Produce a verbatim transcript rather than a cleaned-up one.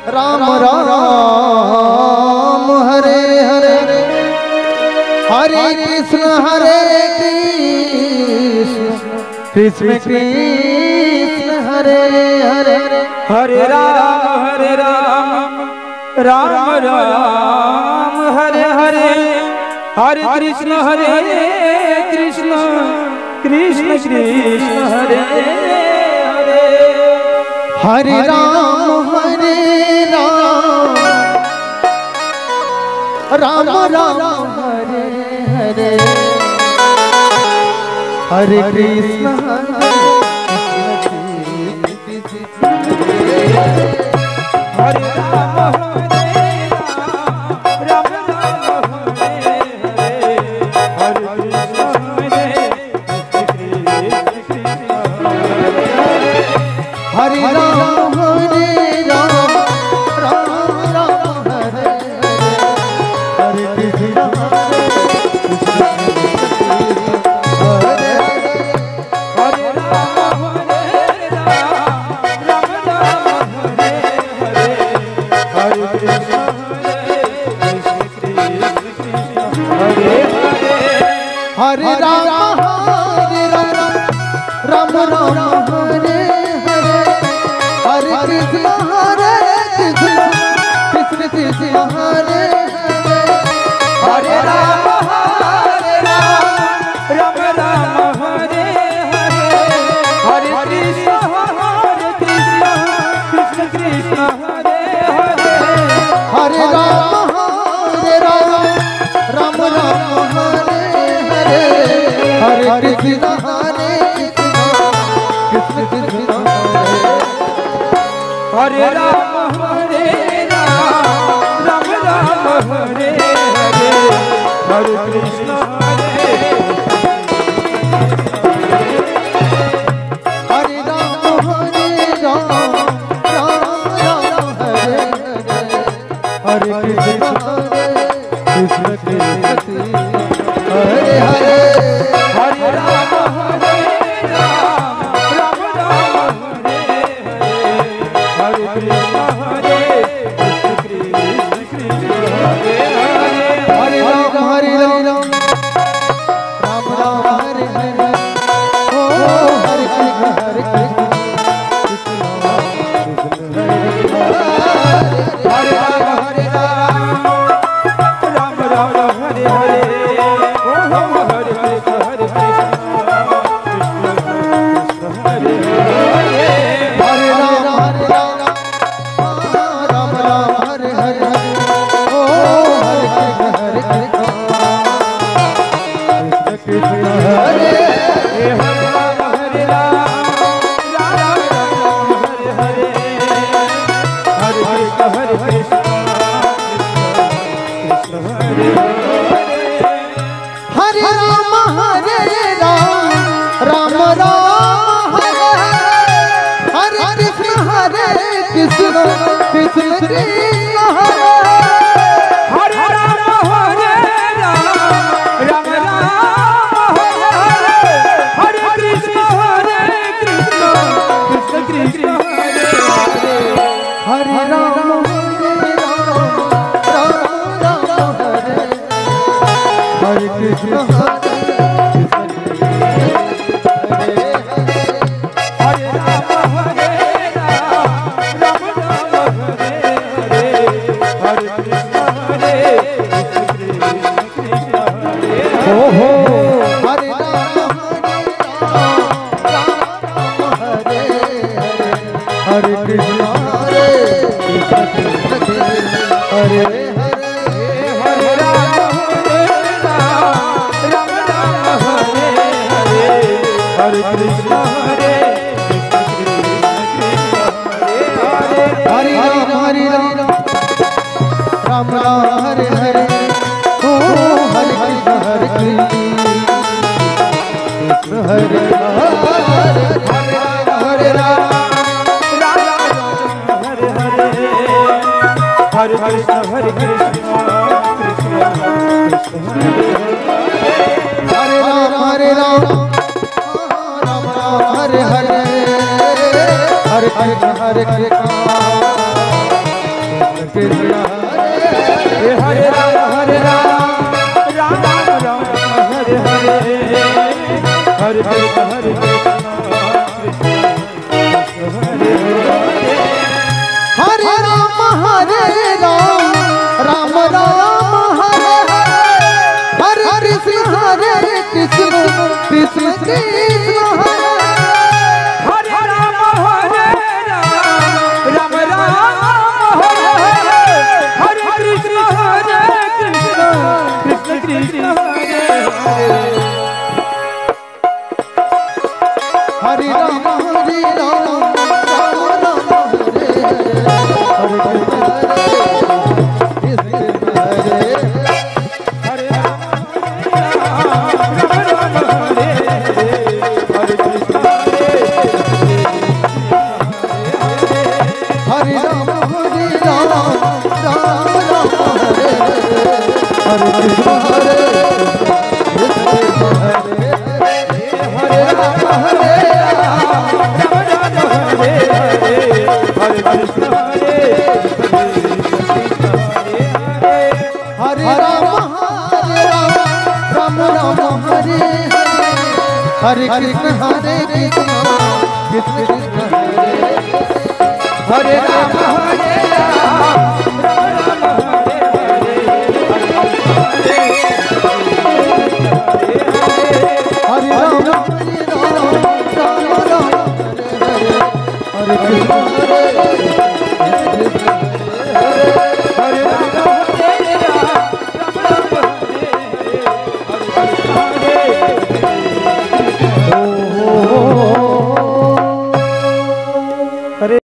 राम राम हरे हरे हरे कृष्ण हरे कृष्ण कृष्ण कृष्ण हरे हरे हरे राम हरे राम राम राम हरे हरे हरे कृष्ण हरे कृष्ण कृष्ण कृष्ण हरे हरे हरे राम हरे राम राम राम हरे हरे हरे कृष्ण हरे हरे राम हरे राम राम हरे हरे हरे कृष्ण हरे कृष्ण हरे राम हरे राम राम राम हरे हरे हरे कृष्ण हरे हरे हरे राम हरे राम राम राम हरे हरे हरे कृष्ण हरे कृष्ण कृष्ण हरे हरे हरे राम हरे राम राम राम हरे हरे हरे कृष्ण हरे कृष्ण कृष्ण कृष्ण हरे हरे हरे राम हरे राम राम राम हरे हरे हरे कृष्ण हरे कृष्ण कृष्ण कृष्ण हरे हरे हरे राम हरे राम राम राम हरे हरे हरे कृष्ण हरे कृष्ण कृष्ण कृष्ण हरे हरे राम हरे राम राम राम हरे हरे हरे कृष्ण हरे हरे राम हरे राम राम राम हरे हरे हरे कृष्ण हरे कृष्ण कृष्ण हरे हरे हरे राम हरे राम राम राम हरे हरे हरे कृष्ण हरे कृष्ण कृष्ण कृष्ण हरे हरे हरे राम हरे राम राम राम हरे हरे ओ हरे कृष्ण हरे कृष्ण कृष्ण कृष्ण हरे हरे हरे राम हरे राम राम राम हरे हरे ओम हरे कृष्ण हरे कृष्ण कृष्ण कृष्ण हरे हरे हरे राम हरे राम राम राम हरे हरे ओ हरे कृष्ण हरे कृष्ण कृष्ण कृष्ण हरे हे हरे राम हरे राम राम राम हरे हरे हरे कृष्ण हरे कृष्ण कृष्ण हरे हरे हरे राम हरे राम राम राम हरे हरे कृष्ण हरे कृष्ण कृष्ण कृष्ण हरे हरे राम हरे राम राम राम हरे हरे हरे कृष्ण हरे कृष्ण कृष्ण कृष्ण हरे हरे हरे राम हरे राम राम राम हरे हरे कृष्ण हरे हरे हरे राम हरे राम राम राम हरे हरे हरे कृष्ण हरे कृष्ण कृष्ण कृष्ण हरे हो हो हरे राम हरे राम राम राम हरे हरे हरे कृष्ण हरे कृष्ण कृष्ण कृष्ण हरे हरे हरे राम हरे राम राम राम हरे हरे हरे कृष्ण हरे कृष्ण कृष्ण कृष्ण हरे हरे हरे राम हरे राम राम राम हरे हरे ओ हरे कृष्ण हरे कृष्ण हरे हरे हरे राम हरे राम राम राम हरे हरे हरे कृष्ण हरे कृष्ण कृष्ण कृष्ण हरे हरे राम हरे राम राम राम हरे हरे हरे कृष्ण हरे कृष्ण कृष्ण हरे हरे राम हरे राम राम राम हरे हरे हरे कृष्ण हरे हरे राम हरे राम राम राम हरे हरे हरे कृष्ण हरे कृष्ण कृष्ण कृष्ण हरे हरे राम हरे राम राम राम हरे हरे हरे कृष्ण हरे कृष्ण कृष्ण कृष्ण हरे हरे हरे राम हरे राम राम राम हरे हरे हरे कृष्ण हरे हरे राम राम राम हरे हरे कृष्ण हरे हरे राम हरे राम राम राम हरे हरे कृष्ण हरे कृष्ण हरे हरे राम हरे हरे कृष्ण हरे हरे राम हरे राम राम राम हरे हरे कृष्ण हरे कृष्ण कृष्ण कृष्ण हरे हरे राम हरे राम राम हरे हरे हरे राम हरे राम राम राम हरे हरे हरे कृष्ण हरे कृष्ण हरे हरे राम हरे राम राम राम हरे हरे हरे कृष्ण हरे